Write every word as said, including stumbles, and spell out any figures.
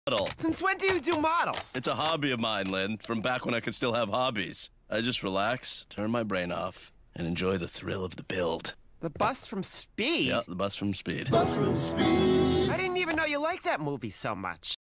Model. Since when do you do models? It's a hobby of mine, Lynn, from back when I could still have hobbies. I just relax, turn my brain off, and enjoy the thrill of the build. The Bus from Speed? Yeah, the bus from Speed. Bus from Speed. I didn't even know you liked that movie so much.